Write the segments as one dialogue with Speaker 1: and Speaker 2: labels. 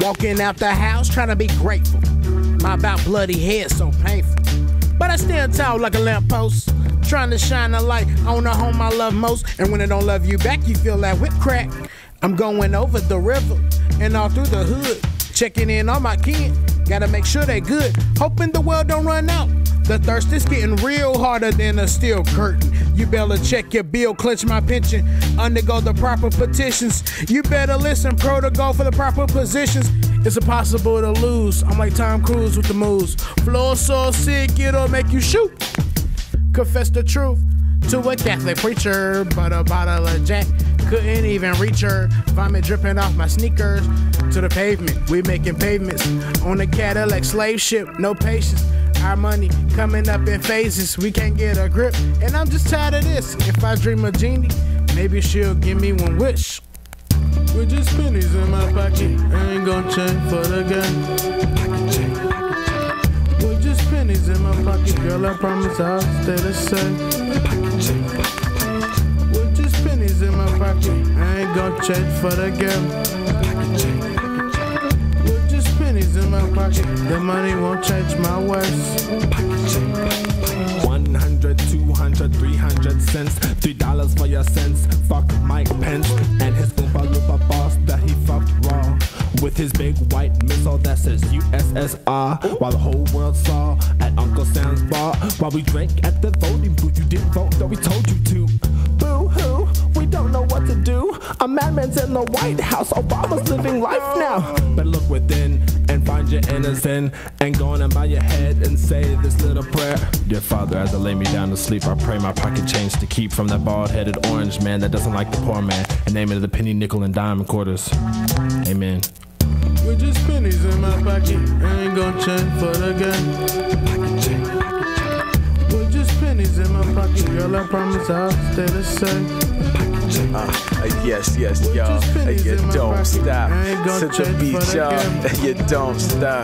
Speaker 1: Walking out the house trying to be grateful. My about bloody head so painful. But I stand tall like a lamppost, trying to shine a light on the home I love most. And when it don't love you back, you feel that whip crack. I'm going over the river and all through the hood, checking in on my kid. Gotta make sure they good, hoping the world don't run out. The thirst is getting real harder than a steel curtain. You better check your bill, clench my pension, undergo the proper petitions. You better listen, protocol for the proper positions. It's impossible to lose. I'm like Tom Cruise with the moves. Flow so sick, it'll make you shoot. Confess the truth to a Catholic preacher, but a bottle of Jack couldn't even reach her. Vomit dripping off my sneakers to the pavement. We making pavements on a Cadillac slave ship. No patience. Our money coming up in phases. We can't get a grip, and I'm just tired of this. If I dream of Jeannie, maybe she'll give me one wish. With just pennies in my pocket, I ain't gon' change for the game. With just pennies in my pocket, girl, I promise I'll stay the same. With just pennies in my pocket, I ain't gon' change for the game. With just pennies in my pocket, the money won't change my ways.
Speaker 2: 100, 200, 300 cents, $3 for your cents. Fuck Mike Pence and his Oompa Loompa boss that he fucked raw with his big white missile that says USSR. While the whole world saw at Uncle Sam's bar, while we drank at the voting booth, you didn't vote though we told you to. Boo hoo, we don't know what to do. A madman's in the White House, Obama's living life now. But look within and find your inner zen, and go on and bow your head and say this little prayer. Dear Father, as I lay me down to sleep, I pray my pocket change to keep from that bald-headed orange man that doesn't like the poor man, and name it the penny, nickel, and dime quarters. Amen.
Speaker 1: With just pennies in my pocket, I ain't gon' change for the game. With just pennies in my pocket, girl, I promise I'll stay the same.
Speaker 3: Yes, y'all. You don't stop to the beat, y'all. You don't stop.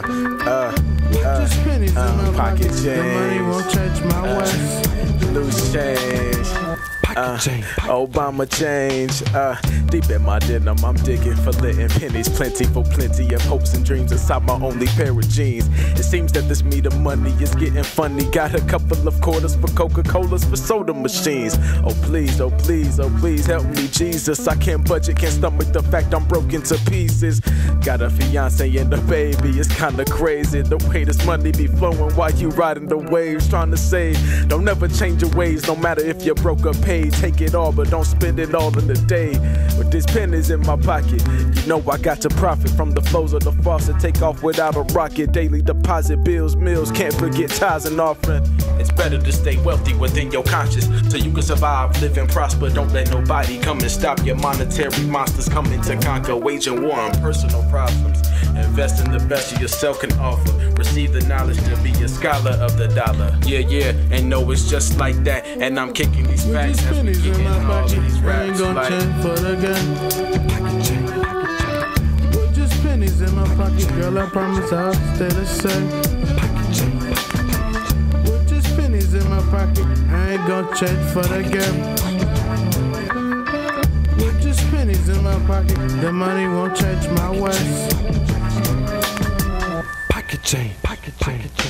Speaker 3: Pocket change.
Speaker 1: The money won't change my ways.
Speaker 3: Loose change. Obama change. Deep in my denim, I'm digging for little pennies. Plenty for plenty of hopes and dreams inside my only pair of jeans. It seems that this meat of money is getting funny. Got a couple of quarters for Coca-Colas for soda machines. Oh please, oh please, oh please help me, Jesus. I can't budget, can't stomach the fact I'm broken to pieces. Got a fiance and a baby, it's kinda crazy the way this money be flowing while you riding the waves. Trying to save, don't never change your ways, no matter if you're broke or paid. Take it all, but don't spend it all in the day. With these pennies in my pocket, you know I got to profit from the flows of the faucet. Take off without a rocket. Daily deposit bills, meals, can't forget tithes and offering. It's better to stay wealthy within your conscience, so you can survive, live and prosper. Don't let nobody come and stop your monetary monsters coming to conquer, waging war on personal problems. Invest in the best you yourself can offer. Receive the knowledge to be a scholar of the dollar. Yeah, and know it's just like that. And I'm kicking these facts as we getting all of these raps.
Speaker 1: I ain't gon' change for the game. With just pennies in my pocket, girl, I promise I'll stay the same. With just pennies in my pocket, I ain't gon' change for the game. With just pennies in my pocket, the money won't change my ways.
Speaker 2: Pocket change, pocket change.